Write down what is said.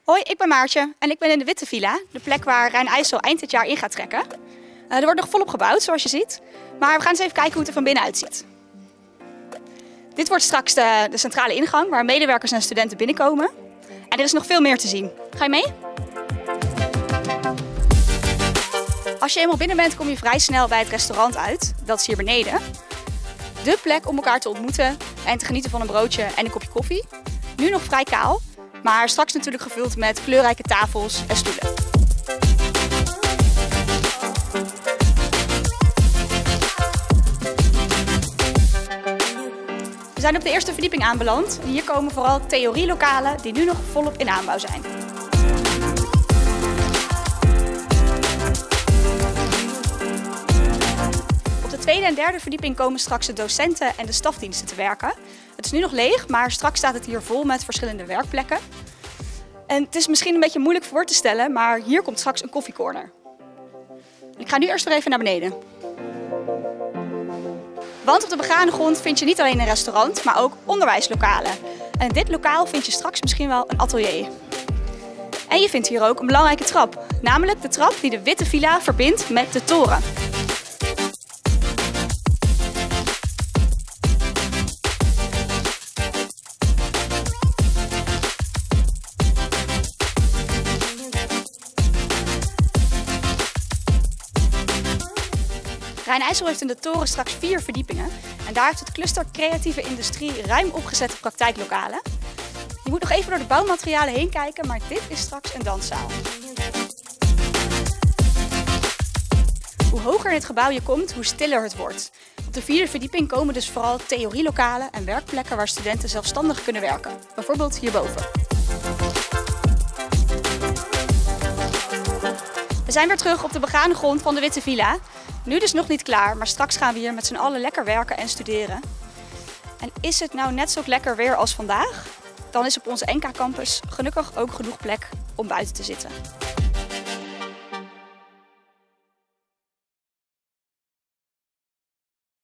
Hoi, ik ben Maartje en ik ben in de Witte Villa, de plek waar Rijn-IJssel eind dit jaar in gaat trekken. Er wordt nog volop gebouwd, zoals je ziet. Maar we gaan eens even kijken hoe het er van binnen uitziet. Dit wordt straks de centrale ingang waar medewerkers en studenten binnenkomen. En er is nog veel meer te zien. Ga je mee? Als je eenmaal binnen bent, kom je vrij snel bij het restaurant uit. Dat is hier beneden. De plek om elkaar te ontmoeten en te genieten van een broodje en een kopje koffie. Nu nog vrij kaal, maar straks natuurlijk gevuld met kleurrijke tafels en stoelen. We zijn op de eerste verdieping aanbeland. Hier komen vooral theorielokalen die nu nog volop in aanbouw zijn. Op de tweede en derde verdieping komen straks de docenten en de stafdiensten te werken. Het is nu nog leeg, maar straks staat het hier vol met verschillende werkplekken. En het is misschien een beetje moeilijk voor te stellen, maar hier komt straks een koffiecorner. Ik ga nu eerst weer even naar beneden. Want op de begane grond vind je niet alleen een restaurant, maar ook onderwijslokalen. En in dit lokaal vind je straks misschien wel een atelier. En je vindt hier ook een belangrijke trap, namelijk de trap die de Witte Villa verbindt met de toren. Rijn-IJssel heeft in de toren straks 4 verdiepingen en daar heeft het cluster creatieve industrie ruim opgezette praktijklokalen. Je moet nog even door de bouwmaterialen heen kijken, maar dit is straks een danszaal. Hoe hoger in het gebouw je komt, hoe stiller het wordt. Op de 4e verdieping komen dus vooral theorielokalen en werkplekken waar studenten zelfstandig kunnen werken. Bijvoorbeeld hierboven. We zijn weer terug op de begane grond van de Witte Villa. Nu dus nog niet klaar, maar straks gaan we hier met z'n allen lekker werken en studeren. En is het nou net zo lekker weer als vandaag? Dan is op onze NK-campus gelukkig ook genoeg plek om buiten te zitten.